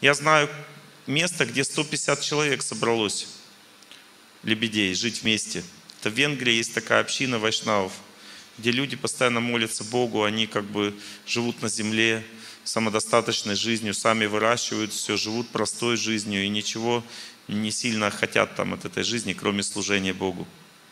Я знаю место, где 150 человек собралось, лебедей, жить вместе. Это в Венгрии есть такая община вайшнавов, где люди постоянно молятся Богу, они как бы живут на земле, самодостаточной жизнью, сами выращивают все, живут простой жизнью и ничего не сильно хотят там от этой жизни, кроме служения Богу.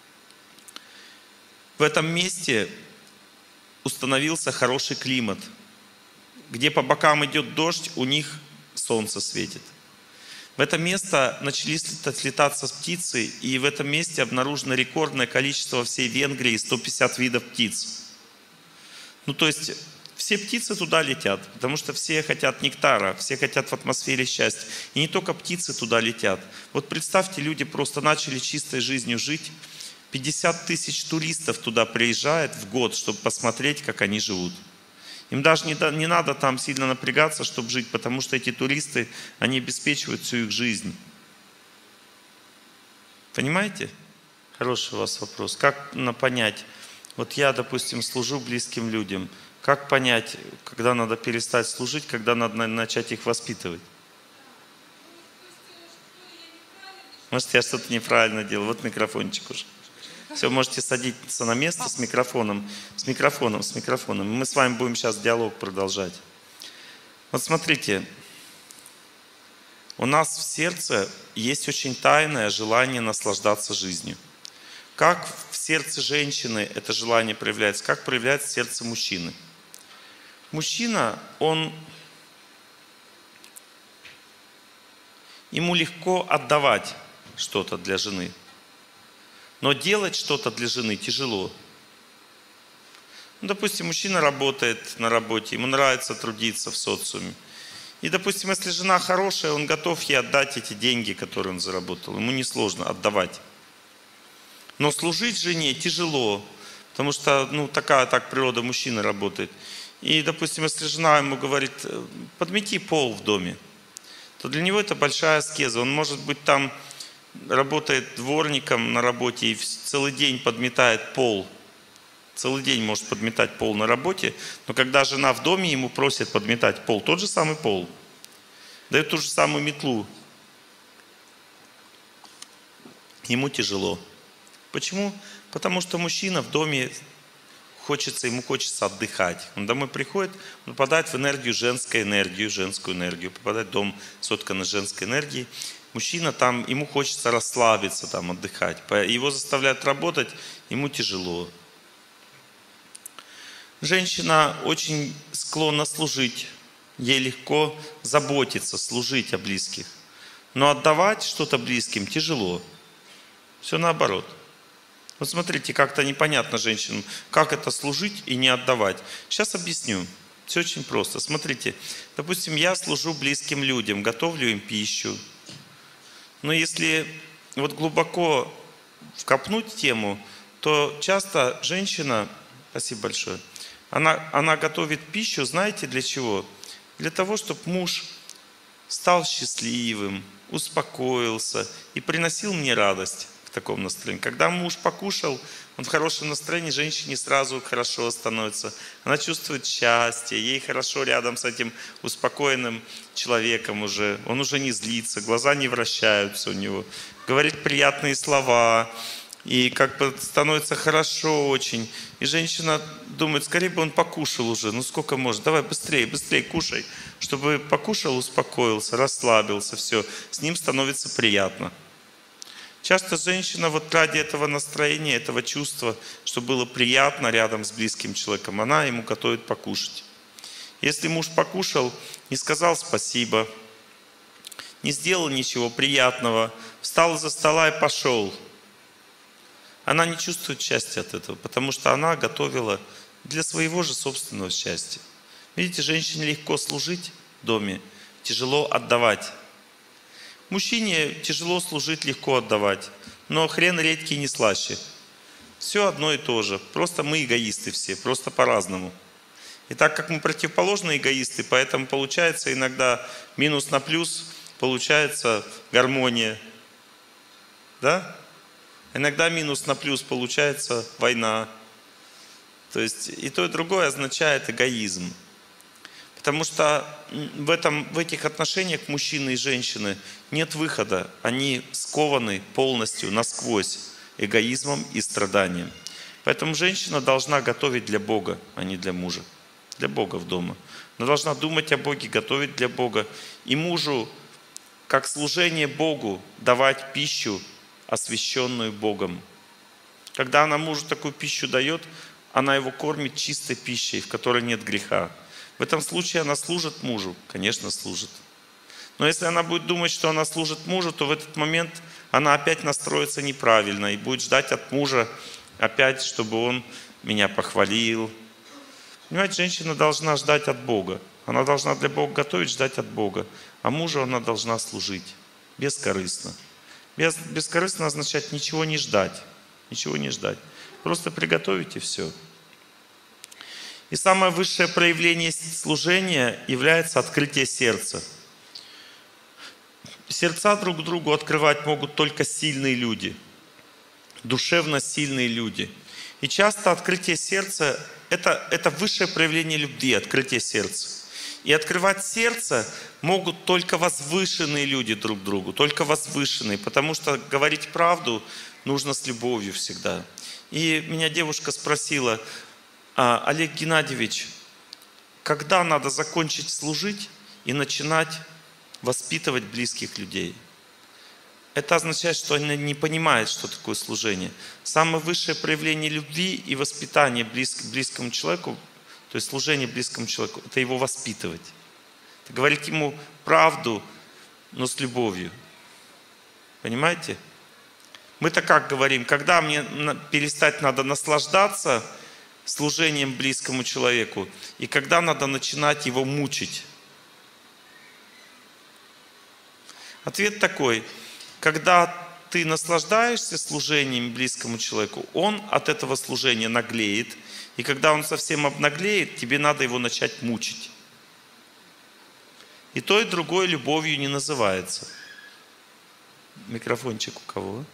В этом месте установился хороший климат. Где по бокам идет дождь, у них солнце светит. В это место начали слетаться птицы, и в этом месте обнаружено рекордное количество во всей Венгрии, 150 видов птиц. Ну, то есть, все птицы туда летят, потому что все хотят нектара, все хотят в атмосфере счастья. И не только птицы туда летят. Вот представьте, люди просто начали чистой жизнью жить. 50 тысяч туристов туда приезжает в год, чтобы посмотреть, как они живут. Им даже не надо там сильно напрягаться, чтобы жить, потому что эти туристы, они обеспечивают всю их жизнь. Понимаете? Хороший у вас вопрос. Как понять? Вот я, допустим, служу близким людям. Как понять, когда надо перестать служить, когда надо начать их воспитывать? Может, я что-то неправильно делал. Вот микрофончик уже. Все, можете садиться на место с микрофоном. С микрофоном. Мы с вами будем сейчас диалог продолжать. Вот смотрите. У нас в сердце есть очень тайное желание наслаждаться жизнью. Как в сердце женщины это желание проявляется? Как проявляется в сердце мужчины? Мужчина, ему легко отдавать что-то для жены. Но делать что-то для жены тяжело. Ну, допустим, мужчина работает на работе, ему нравится трудиться в социуме. И, допустим, если жена хорошая, он готов ей отдать эти деньги, которые он заработал. Ему несложно отдавать. Но служить жене тяжело, потому что так природа мужчины работает. И, допустим, если жена ему говорит, подмети пол в доме, то для него это большая аскеза. Он может быть там работает дворником на работе и целый день подметает пол. Целый день может подметать пол на работе, но когда жена в доме ему просит подметать пол, тот же самый пол, дает ту же самую метлу, ему тяжело. Почему? Потому что мужчина в доме ему хочется отдыхать. Он домой приходит, он попадает в женскую энергию, попадает в дом, сотканный женской энергией. Мужчина там, ему хочется расслабиться, там, отдыхать. Его заставляют работать, ему тяжело. Женщина очень склонна служить. Ей легко заботиться, служить о близких. Но отдавать что-то близким тяжело. Все наоборот. Вот смотрите, как-то непонятно женщинам, как это служить и не отдавать. Сейчас объясню. Все очень просто. Смотрите, допустим, я служу близким людям, готовлю им пищу. Но если вот глубоко вкопнуть тему, то часто женщина, спасибо большое, она готовит пищу, знаете, для чего? Для того, чтобы муж стал счастливым, успокоился и приносил мне радость в таком настроении. Когда муж покушал, он в хорошем настроении, женщине сразу хорошо становится. Она чувствует счастье, ей хорошо рядом с этим успокоенным человеком уже. Он уже не злится, глаза не вращаются у него. Говорит приятные слова, и как бы становится хорошо очень. И женщина думает, скорее бы он покушал уже, ну сколько может, давай быстрее, быстрее кушай. Чтобы покушал, успокоился, расслабился, все, с ним становится приятно. Часто женщина вот ради этого настроения, этого чувства, чтобы было приятно рядом с близким человеком, она ему готовит покушать. Если муж покушал, не сказал спасибо, не сделал ничего приятного, встал из-за стола и пошел, она не чувствует счастья от этого, потому что она готовила для своего же собственного счастья. Видите, женщине легко служить в доме, тяжело отдавать. Мужчине тяжело служить, легко отдавать. Но хрен редкий не слаще. Все одно и то же. Просто мы эгоисты все, просто по-разному. И так как мы противоположные эгоисты, поэтому получается иногда минус на плюс, получается гармония. Да? Иногда минус на плюс получается война. То есть и то, и другое означает эгоизм. Потому что в этих отношениях мужчины и женщины нет выхода. Они скованы полностью, насквозь эгоизмом и страданием. Поэтому женщина должна готовить для Бога, а не для мужа. Для Бога в дома. Она должна думать о Боге, готовить для Бога. И мужу, как служение Богу, давать пищу, освященную Богом. Когда она мужу такую пищу дает, она его кормит чистой пищей, в которой нет греха. В этом случае она служит мужу, конечно, служит. Но если она будет думать, что она служит мужу, то в этот момент она опять настроится неправильно и будет ждать от мужа опять, чтобы он меня похвалил. Понимаете, женщина должна ждать от Бога. Она должна для Бога готовить, ждать от Бога. А мужу она должна служить бескорыстно. Бескорыстно означает ничего не ждать. Ничего не ждать. Просто приготовить и все. И самое высшее проявление служения является открытие сердца. Сердца друг другу открывать могут только сильные люди. Душевно сильные люди. И часто открытие сердца – это высшее проявление любви, открытие сердца. И открывать сердце могут только возвышенные люди друг другу, только возвышенные, потому что говорить правду нужно с любовью всегда. И меня девушка спросила: Олег Геннадьевич, когда надо закончить служить и начинать воспитывать близких людей? Это означает, что она не понимает, что такое служение. Самое высшее проявление любви и воспитания близкому человеку, то есть служение близкому человеку, это его воспитывать. Это говорить ему правду, но с любовью. Понимаете? Мы-то как говорим, когда мне перестать надо наслаждаться служением близкому человеку, и когда надо начинать его мучить? Ответ такой: когда ты наслаждаешься служением близкому человеку, он от этого служения наглеет, и когда он совсем обнаглеет, тебе надо его начать мучить. И то, и другое любовью не называется. Микрофончик у кого?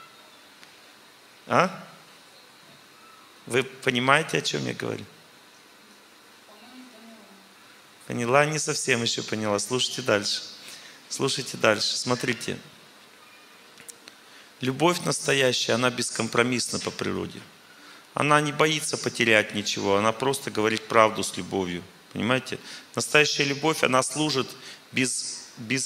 А? Вы понимаете, о чем я говорю? Поняла? Не совсем еще поняла. Слушайте дальше. Слушайте дальше. Смотрите. Любовь настоящая, она бескомпромиссна по природе. Она не боится потерять ничего. Она просто говорит правду с любовью. Понимаете? Настоящая любовь, она служит без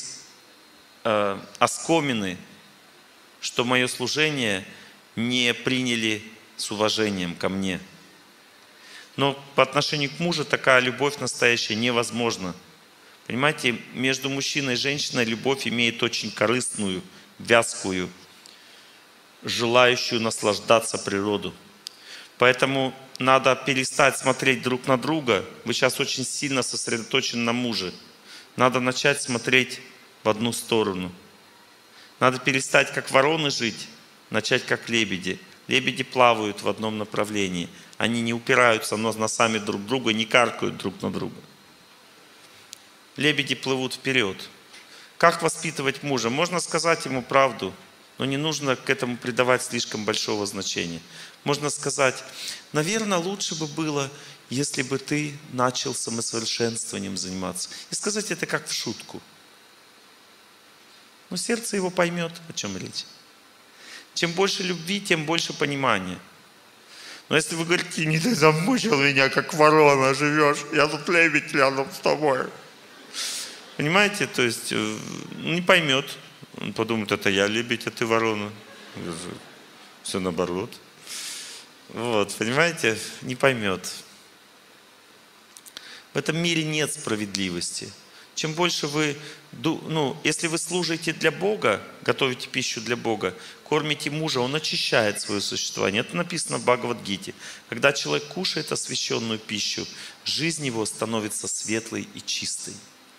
оскомины, что мое служение не приняли с уважением ко мне. Но по отношению к мужу такая любовь настоящая невозможна. Понимаете, между мужчиной и женщиной любовь имеет очень корыстную, вязкую, желающую наслаждаться природу. Поэтому надо перестать смотреть друг на друга. Вы сейчас очень сильно сосредоточены на муже. Надо начать смотреть в одну сторону. Надо перестать как вороны жить, начать как лебеди. Лебеди плавают в одном направлении. Они не упираются носами друг друга, не каркают друг на друга. Лебеди плывут вперед. Как воспитывать мужа? Можно сказать ему правду, но не нужно к этому придавать слишком большого значения. Можно сказать: наверное, лучше бы было, если бы ты начал самосовершенствованием заниматься. И сказать это как в шутку. Но сердце его поймет, о чем речь. Чем больше любви, тем больше понимания. Но если вы говорите: не ты замучил меня, как ворона живешь, я тут лебедь рядом с тобой. Понимаете, то есть не поймет. Он подумает: это я лебедь, а ты ворона. Все наоборот. Вот, понимаете, не поймет. В этом мире нет справедливости. Чем больше вы, если вы служите для Бога, готовите пищу для Бога, кормите мужа, он очищает свое существование. Это написано в Бхагавад-гите. Когда человек кушает освященную пищу, жизнь его становится светлой и чистой.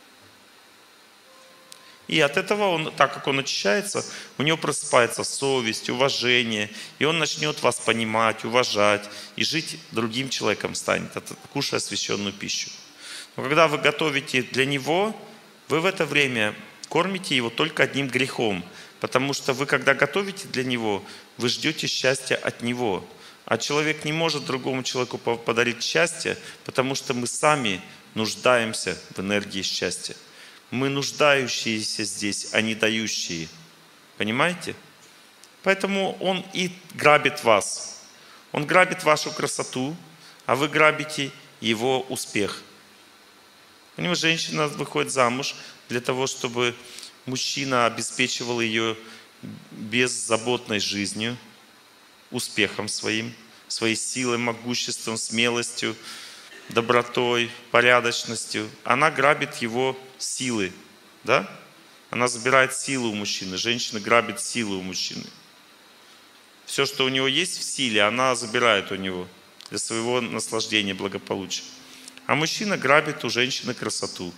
И от этого, так как он очищается, у него просыпается совесть, уважение, и он начнет вас понимать, уважать, и жить другим человеком станет, кушая освященную пищу. Но когда вы готовите для него, вы в это время кормите его только одним грехом, потому что вы, когда готовите для него, вы ждете счастья от него. А человек не может другому человеку подарить счастье, потому что мы сами нуждаемся в энергии счастья. Мы нуждающиеся здесь, а не дающие. Понимаете? Поэтому он и грабит вас. Он грабит вашу красоту, а вы грабите его успех. Понимаете, женщина выходит замуж для того, чтобы мужчина обеспечивал ее беззаботной жизнью, успехом своим, своей силой, могуществом, смелостью, добротой, порядочностью. Она грабит его силы. Да? Она забирает силу у мужчины. Женщина грабит силу у мужчины. Все, что у него есть в силе, она забирает у него для своего наслаждения, благополучия. А мужчина грабит у женщины красоту.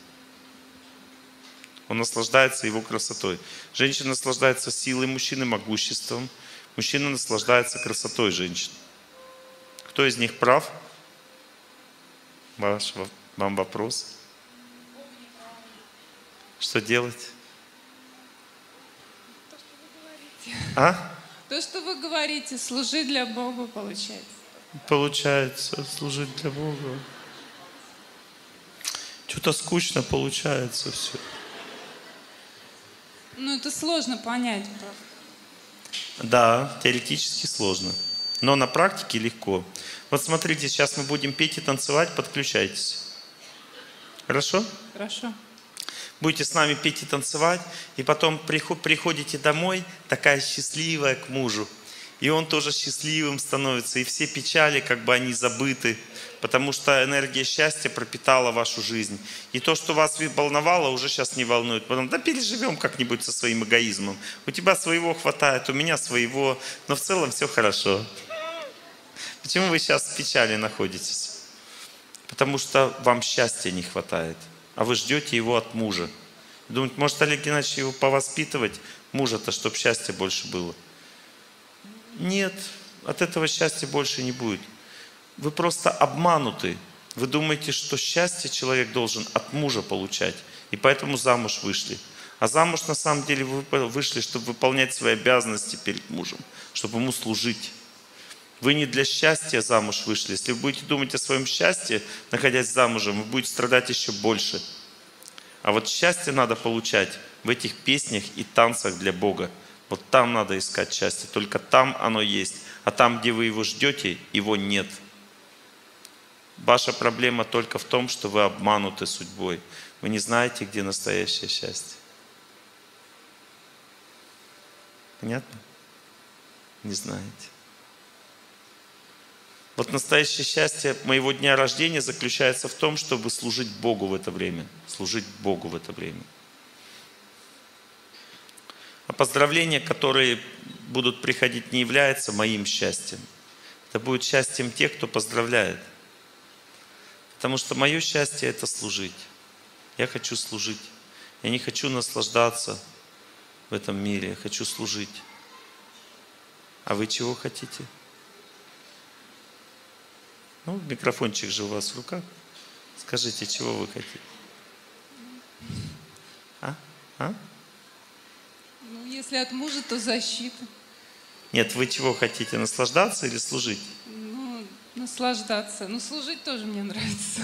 Он наслаждается его красотой. Женщина наслаждается силой мужчины, могуществом. Мужчина наслаждается красотой женщины. Кто из них прав? Вам вопрос? Что делать? То, что вы говорите. А? То, что вы говорите, служить для Бога получается. Получается, служить для Бога. Что-то скучно получается все. Ну, это сложно понять. Да, теоретически сложно. Но на практике легко. Вот смотрите, сейчас мы будем петь и танцевать, подключайтесь. Хорошо? Хорошо. Будете с нами петь и танцевать, и потом приходите домой, такая счастливая к мужу. И он тоже счастливым становится, и все печали, как бы они забыты, потому что энергия счастья пропитала вашу жизнь. И то, что вас волновало, уже сейчас не волнует. Потом, да переживем как-нибудь со своим эгоизмом. У тебя своего хватает, у меня своего, но в целом все хорошо. Почему вы сейчас в печали находитесь? Потому что вам счастья не хватает, а вы ждете его от мужа. Думаете, может, Олег Геннадьевич его повоспитывать, мужа-то, чтобы счастья больше было? Нет, от этого счастья больше не будет. Вы просто обмануты. Вы думаете, что счастье человек должен от мужа получать, и поэтому замуж вышли. А замуж на самом деле вы вышли, чтобы выполнять свои обязанности перед мужем, чтобы ему служить. Вы не для счастья замуж вышли. Если вы будете думать о своем счастье, находясь замужем, вы будете страдать еще больше. А вот счастье надо получать в этих песнях и танцах для Бога. Вот там надо искать счастье. Только там оно есть. А там, где вы его ждете, его нет. Ваша проблема только в том, что вы обмануты судьбой. Вы не знаете, где настоящее счастье. Понятно? Не знаете. Вот настоящее счастье моего дня рождения заключается в том, чтобы служить Богу в это время. Служить Богу в это время. А поздравления, которые будут приходить, не являются моим счастьем. Это будет счастьем тех, кто поздравляет. Потому что мое счастье – это служить. Я хочу служить. Я не хочу наслаждаться в этом мире. Я хочу служить. А вы чего хотите? Ну, микрофончик же у вас в руках. Скажите, чего вы хотите? А? Ну, если от мужа, то защита. Нет, вы чего хотите? Наслаждаться или служить? Ну, наслаждаться. Ну, служить тоже мне нравится.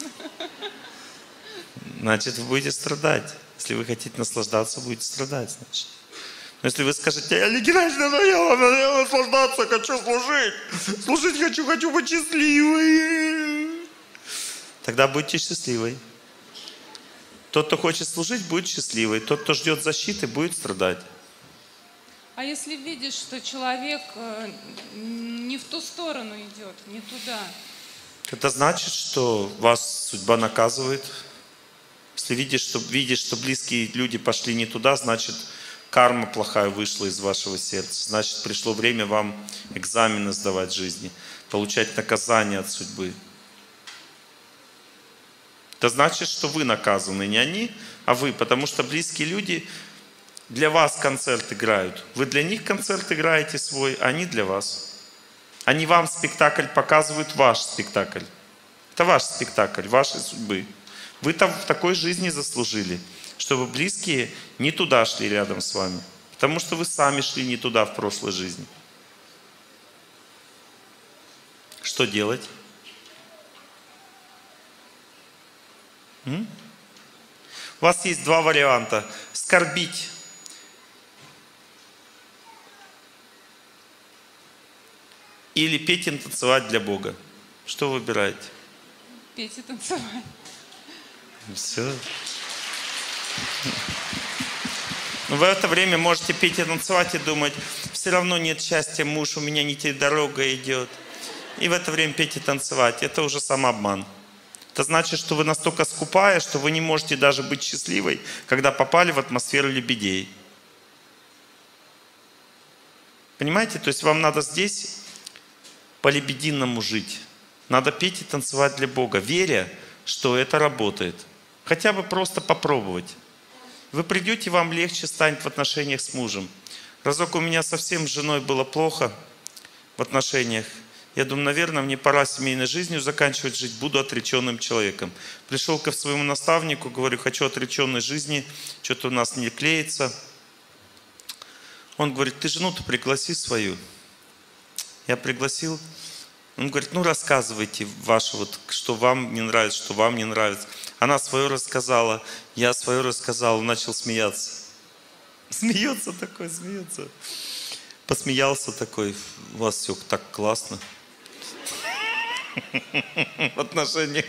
Значит, вы будете страдать. Если вы хотите наслаждаться, будете страдать, значит. Но если вы скажете, я Олег Геннадьевич, надоело наслаждаться, хочу служить. Служить хочу быть счастливой. Тогда будьте счастливой. Тот, кто хочет служить, будет счастливый. Тот, кто ждет защиты, будет страдать. А если видишь, что человек не в ту сторону идет, не туда? Это значит, что вас судьба наказывает. Если видишь, что близкие люди пошли не туда, значит, карма плохая вышла из вашего сердца. Значит, пришло время вам экзамены сдавать в жизни, получать наказание от судьбы. Это значит, что вы наказаны, не они, а вы. Потому что близкие люди для вас концерт играют. Вы для них концерт играете свой, а они для вас. Они вам спектакль показывают, ваш спектакль. Это ваш спектакль, вашей судьбы. Вы там в такой жизни заслужили, чтобы близкие не туда шли рядом с вами. Потому что вы сами шли не туда в прошлой жизни. Что делать? У вас есть два варианта. Скорбить или петь и танцевать для Бога. Что вы выбираете? Петь и танцевать. Все. Но в это время можете петь и танцевать и думать, все равно нет счастья, муж у меня не те дорога идет. И в это время петь и танцевать. Это уже самообман. Это значит, что вы настолько скупая, что вы не можете даже быть счастливой, когда попали в атмосферу лебедей. Понимаете? То есть вам надо здесь по-лебединому жить. Надо петь и танцевать для Бога, веря, что это работает. Хотя бы просто попробовать. Вы придете, вам легче станет в отношениях с мужем. Разок у меня совсем с женой было плохо в отношениях. Я думаю, наверное, мне пора семейной жизнью заканчивать жить, буду отреченным человеком. Пришел к своему наставнику, говорю, хочу отреченной жизни, что-то у нас не клеится. Он говорит, ты жену-то пригласи свою. Я пригласил. Он говорит, ну рассказывайте ваше, вот, что вам не нравится, что вам не нравится. Она свое рассказала, я свое рассказал, начал смеяться. Смеется такой, смеется. Посмеялся такой, у вас все так классно. В отношениях.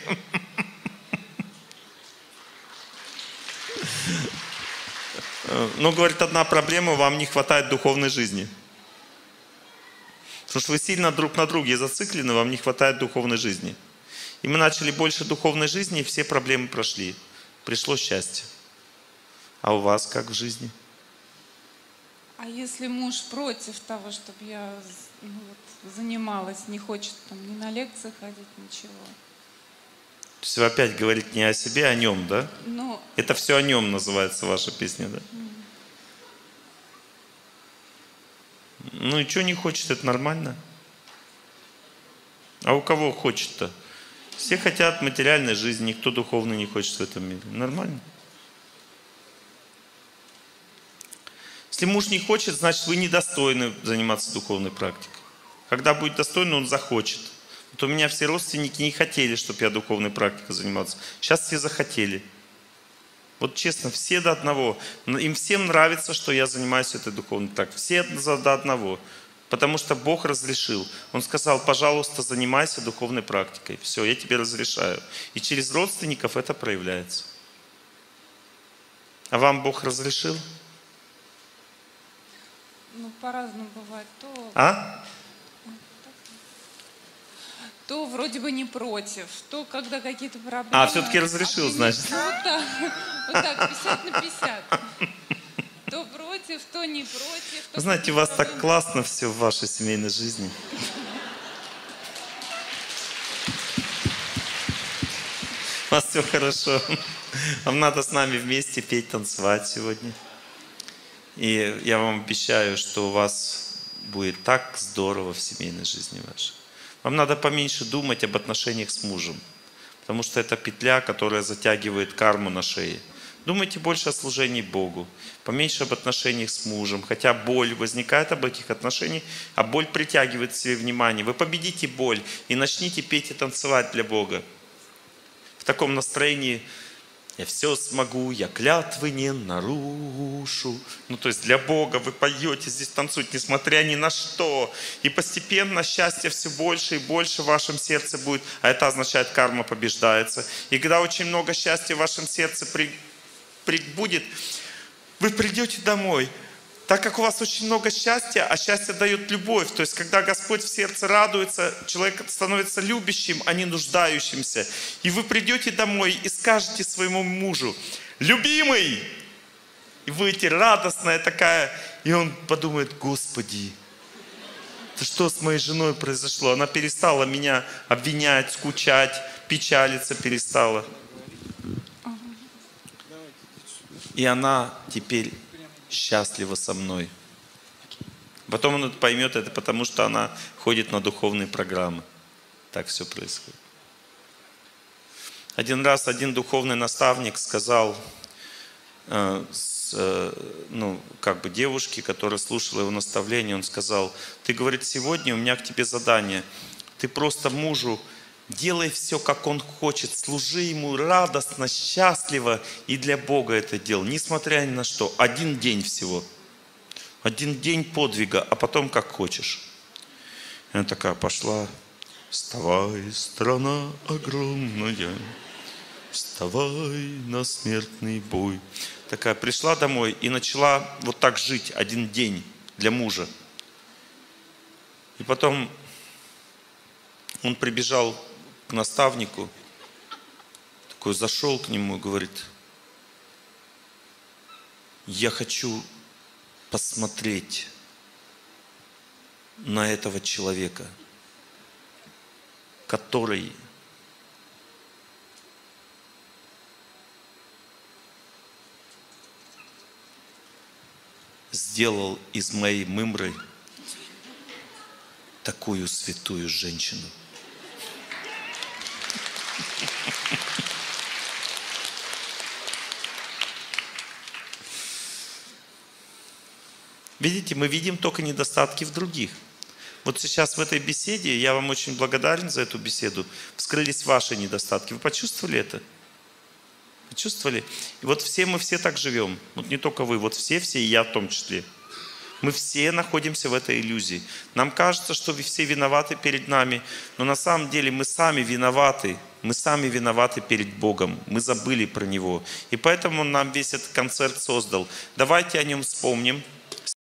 Ну, говорит, одна проблема, вам не хватает духовной жизни. Потому что вы сильно друг на друге зациклены, вам не хватает духовной жизни. И мы начали больше духовной жизни, и все проблемы прошли. Пришло счастье. А у вас как в жизни? А если муж против того, чтобы я занималась, не хочет там ни на лекции ходить, ничего? То есть вы опять говорите не о себе, а о нем, да? Ну, Это все о нем называется ваша песня, да? Ну и что не хочет, это нормально. А у кого хочет-то? Все хотят материальной жизни, никто духовно не хочет в этом мире. Нормально. Если муж не хочет, значит вы недостойны заниматься духовной практикой. Когда будет достойно, он захочет. Вот у меня все родственники не хотели, чтобы я духовной практикой занимался. Сейчас все захотели. Вот честно, все до одного. Им всем нравится, что я занимаюсь этой духовной практикой. Все до одного. Потому что Бог разрешил. Он сказал, пожалуйста, занимайся духовной практикой. Все, я тебе разрешаю. И через родственников это проявляется. А вам Бог разрешил? ну по-разному бывает. То вроде бы не против, то когда какие-то проблемы. А, все-таки разрешил, значит. Вот так, 50 на 50. То против, то не против. Вы знаете, у вас так классно все в вашей семейной жизни. У вас все хорошо. Вам надо с нами вместе петь, танцевать сегодня. И я вам обещаю, что у вас будет так здорово в семейной жизни вашей. Вам надо поменьше думать об отношениях с мужем, потому что это петля, которая затягивает карму на шее. Думайте больше о служении Богу, поменьше об отношениях с мужем, хотя боль возникает об этих отношениях, а боль притягивает к себе внимание. Вы победите боль и начните петь и танцевать для Бога. В таком настроении я все смогу, я клятвы не нарушу. Ну, то есть для Бога вы поете, здесь танцуете, несмотря ни на что. И постепенно счастье все больше и больше в вашем сердце будет. А это означает, карма побеждается. И когда очень много счастья в вашем сердце будет, вы придете домой. Так как у вас очень много счастья, а счастье дает любовь. То есть, когда Господь в сердце радуется, человек становится любящим, а не нуждающимся. И вы придете домой и скажете своему мужу: любимый! И будете радостная такая. И он подумает: Господи, это что с моей женой произошло? Она перестала меня обвинять, скучать, печалиться перестала. И она теперь счастлива со мной. Потом он поймет это, потому что она ходит на духовные программы. Так все происходит. Один раз один духовный наставник сказал девушке, которая слушала его наставление, он сказал: ты, говорит, сегодня у меня к тебе задание. Ты просто мужу Делай все, как Он хочет. Служи Ему радостно, счастливо. И для Бога это делай. Несмотря ни на что. 1 день всего. 1 день подвига, а потом как хочешь. И она такая пошла. Вставай, страна огромная. Вставай на смертный бой. Такая пришла домой и начала вот так жить 1 день для мужа. И потом он прибежал к наставнику, такой зашел к нему и говорит: я хочу посмотреть на этого человека, который сделал из моей мымры такую святую женщину. Видите, мы видим только недостатки в других. Вот сейчас в этой беседе, я вам очень благодарен за эту беседу, вскрылись ваши недостатки. Вы почувствовали это? Почувствовали? И вот мы все так живем. Вот не только вы, вот все, и я в том числе. Мы все находимся в этой иллюзии. Нам кажется, что все виноваты перед нами, но на самом деле мы сами виноваты. Мы сами виноваты перед Богом. Мы забыли про Него. И поэтому Он нам весь этот концерт создал. Давайте о Нем вспомним.